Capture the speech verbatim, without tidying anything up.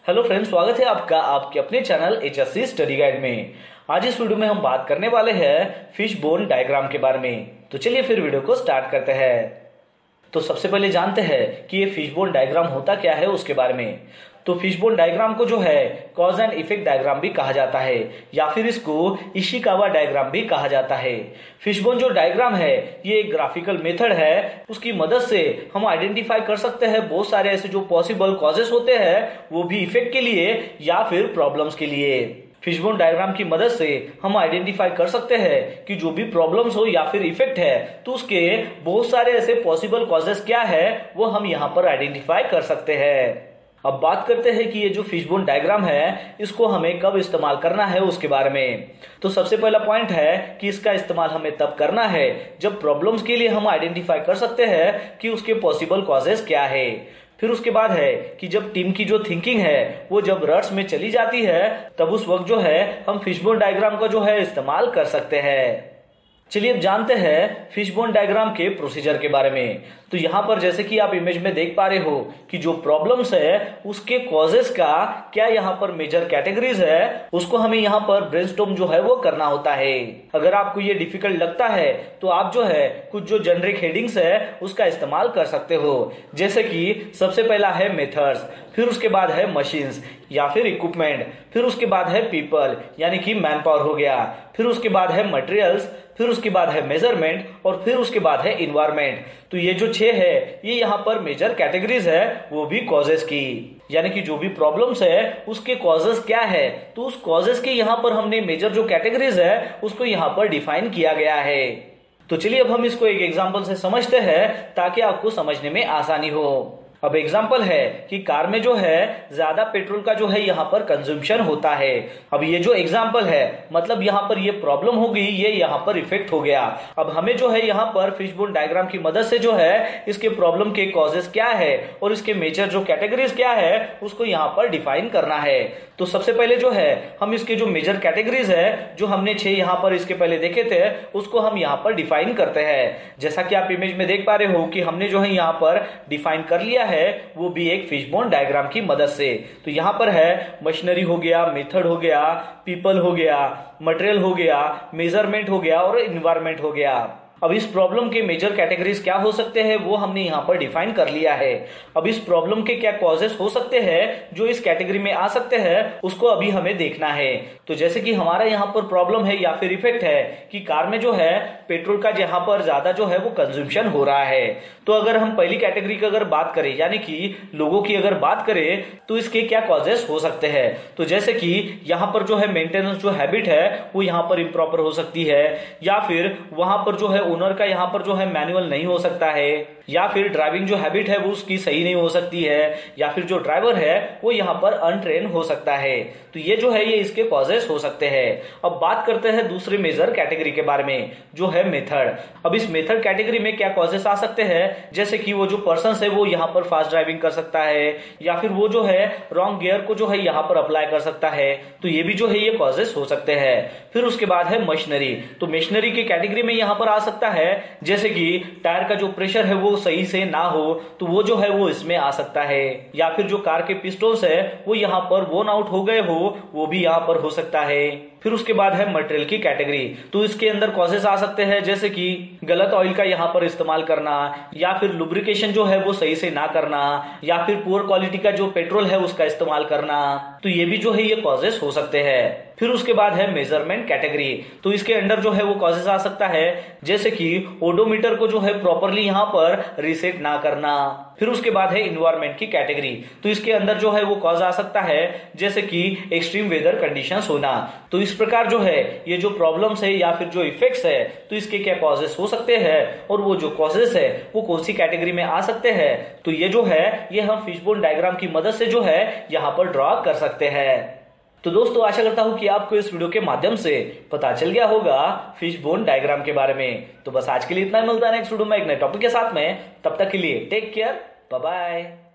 Hello friends, स्वागत है आपका आपके अपने चैनल एचएससी स्टडी गाइड में। आज इस वीडियो में हम बात करने वाले हैं फिश बोन डायग्राम के बारे में। तो चलिए फिर वीडियो को स्टार्ट करते हैं। तो सबसे पहले जानते हैं कि ये फिश बोन डायग्राम होता क्या है उसके बारे में। तो फिश बोन डायग्राम को जो है कॉज एंड इफेक्ट डायग्राम भी कहा जाता है या फिर इसको इशिकावा डायग्राम भी कहा जाता है। फिश बोन जो डायग्राम है ये एक ग्राफिकल मेथड है, उसकी मदद से हम आइडेंटिफाई कर सकते हैं बहुत सारे ऐसे जो पॉसिबल कॉजेस होते हैं, वो भी इफेक्ट के लिए या फिर प्रॉब्लम्स के लिए। फिश बोन डायग्राम की मदद से हम आइडेंटिफाई कर सकते हैं कि जो भी प्रॉब्लम्स हो या फिर इफेक्ट है तो उसके बहुत सारे ऐसे पॉसिबल कॉजेस क्या है वो हम यहाँ पर आइडेंटिफाई कर सकते हैं। अब बात करते हैं कि ये जो फिश बोन डायग्राम है इसको हमें कब इस्तेमाल करना है उसके बारे में। तो सबसे पहला पॉइंट है कि इसका इस्तेमाल हमें तब करना है जब प्रॉब्लम्स के लिए हम आइडेंटिफाई कर सकते हैं कि उसके पॉसिबल कॉजेस क्या है। फिर उसके बाद है कि जब टीम की जो थिंकिंग है वो जब रट्स में चली जाती है तब उस वक्त जो है हम फिश बोन डायग्राम का जो है इस्तेमाल कर सकते हैं। चलिए अब जानते हैं फिश बोन डायग्राम के प्रोसीजर के बारे में। तो यहाँ पर जैसे कि आप इमेज में देख पा रहे हो कि जो प्रॉब्लम्स है उसके कॉजेस का क्या यहाँ पर मेजर कैटेगरीज है उसको हमें यहाँ पर ब्रेनस्टॉर्म जो है वो करना होता है। अगर आपको ये डिफिकल्ट लगता है तो आप जो है कुछ जो जेनरिक हेडिंग्स है उसका इस्तेमाल कर सकते हो, जैसे कि सबसे पहला है मेथड्स, फिर उसके बाद है मशीन्स या फिर इक्विपमेंट, फिर उसके बाद है पीपल यानी कि मैन पावर हो गया, फिर उसके बाद है मटेरियल्स, फिर उसके बाद है मेजरमेंट और फिर उसके बाद है इन्वायरमेंट। तो ये जो छह है ये यहाँ पर मेजर कैटेगरीज है वो भी कॉजेस की, यानी कि जो भी प्रॉब्लम्स है उसके कॉजेस क्या है तो उस कॉजेस के यहाँ पर हमने मेजर जो कैटेगरीज है उसको यहाँ पर डिफाइन किया गया है। तो चलिए अब हम इसको एक एग्जाम्पल से समझते हैं ताकि आपको समझने में आसानी हो। अब एग्जाम्पल है कि कार में जो है ज्यादा पेट्रोल का जो है यहाँ पर कंज्यूमशन होता है। अब ये जो एग्जाम्पल है मतलब यहाँ पर ये प्रॉब्लम हो गई, ये यहाँ पर इफेक्ट हो गया। अब हमें जो है यहाँ पर फिश बोन डायग्राम की मदद से जो है इसके प्रॉब्लम के कॉजेस क्या है और इसके मेजर जो कैटेगरीज क्या है उसको यहाँ पर डिफाइन करना है। तो सबसे पहले जो है हम इसके जो मेजर कैटेगरीज है जो हमने छह यहाँ पर इसके पहले देखे थे उसको हम यहाँ पर डिफाइन करते हैं। जैसा कि आप इमेज में देख पा रहे हो कि हमने जो है यहाँ पर डिफाइन कर लिया है वो भी एक फिश बोन डायग्राम की मदद से। तो यहाँ पर है मशीनरी हो गया, मेथड हो गया, पीपल हो गया, मटेरियल हो गया, मेजरमेंट हो गया और इन्वायरमेंट हो गया। अब इस प्रॉब्लम के मेजर कैटेगरीज क्या हो सकते हैं वो हमने यहाँ पर डिफाइन कर लिया है। अब इस प्रॉब्लम के क्या कॉजेस हो सकते हैं जो इस कैटेगरी में आ सकते हैं उसको अभी हमें देखना है। तो जैसे कि हमारा यहाँ पर प्रॉब्लम है या फिर इफेक्ट है कि कार में जो है पेट्रोल का यहाँ पर ज्यादा जो है वो कंज्यूमशन हो रहा है। तो अगर हम पहली कैटेगरी की अगर बात करें यानी कि लोगों की अगर बात करें तो इसके क्या कॉजेस हो सकते हैं। तो जैसे कि यहाँ पर जो है मेंटेनेंस जो हैबिट है वो यहाँ पर इम्प्रॉपर हो सकती है, या फिर वहां पर जो है ओनर का यहाँ पर जो है मैनुअल नहीं हो सकता है, या फिर ड्राइविंग जो हैबिट है वो उसकी सही नहीं हो सकती है, या फिर जो ड्राइवर है वो यहाँ पर अनट्रेन हो सकता है। तो ये जो है ये इसके कॉजेस हो सकते हैं। अब बात करते हैं दूसरे मेजर कैटेगरी के बारे में जो है मेथड। अब इस मेथड कैटेगरी में क्या कॉजेस आ सकते हैं, जैसे कि वो जो पर्सन है वो यहाँ पर फास्ट ड्राइविंग कर सकता है, या फिर वो जो है रॉन्ग गियर को जो है यहाँ पर अप्लाई कर सकता है। तो ये भी जो है ये कॉजेस हो सकते हैं। फिर उसके बाद है मशीनरी। तो मशीनरी की कैटेगरी में यहाँ पर आ सकता है जैसे कि टायर का जो प्रेशर है वो सही से ना हो तो वो जो है वो इसमें आ सकता है, या फिर जो कार के पिस्टन्स है वो यहाँ पर वोन आउट हो गए हो वो भी यहाँ पर हो सकता है। फिर उसके बाद है मटेरियल की कैटेगरी। तो इसके अंदर कॉजेस आ सकते हैं जैसे कि गलत ऑयल का यहाँ पर इस्तेमाल करना, या फिर लुब्रिकेशन जो है वो सही से ना करना, या फिर पुअर क्वालिटी का जो पेट्रोल है उसका इस्तेमाल करना। तो ये भी जो है ये कॉजेस हो सकते हैं। फिर उसके बाद है मेजरमेंट कैटेगरी। तो इसके अंदर जो है वो कॉजेस आ सकता है जैसे कि ओडोमीटर को जो है प्रॉपरली यहाँ पर रीसेट ना करना। फिर उसके बाद है इन्वायरमेंट की कैटेगरी। तो इसके अंदर जो है वो कॉज आ सकता है जैसे कि एक्सट्रीम वेदर कंडीशंस होना। तो इस प्रकार जो है ये जो प्रॉब्लम्स है या फिर जो इफेक्ट्स है तो इसके क्या कॉजेस हो सकते हैं और वो जो कॉजेस है वो कौन सी कैटेगरी में आ सकते हैं। तो ये जो है ये हम फिश बोन डायग्राम की मदद से जो है यहाँ पर ड्रॉ कर सकते हैं। तो दोस्तों आशा करता हूं कि आपको इस वीडियो के माध्यम से पता चल गया होगा फिश बोन डायग्राम के बारे में। तो बस आज के लिए इतना, मिलता है नेक्स्ट वीडियो में एक नए टॉपिक के साथ में। तब तक के लिए टेक केयर, बाय बाय।